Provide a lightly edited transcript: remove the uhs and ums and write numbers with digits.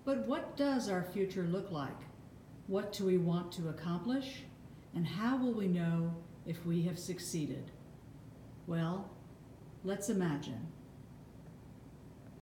But what does our future look like? What do we want to accomplish? And how will we know if we have succeeded? Well, let's imagine.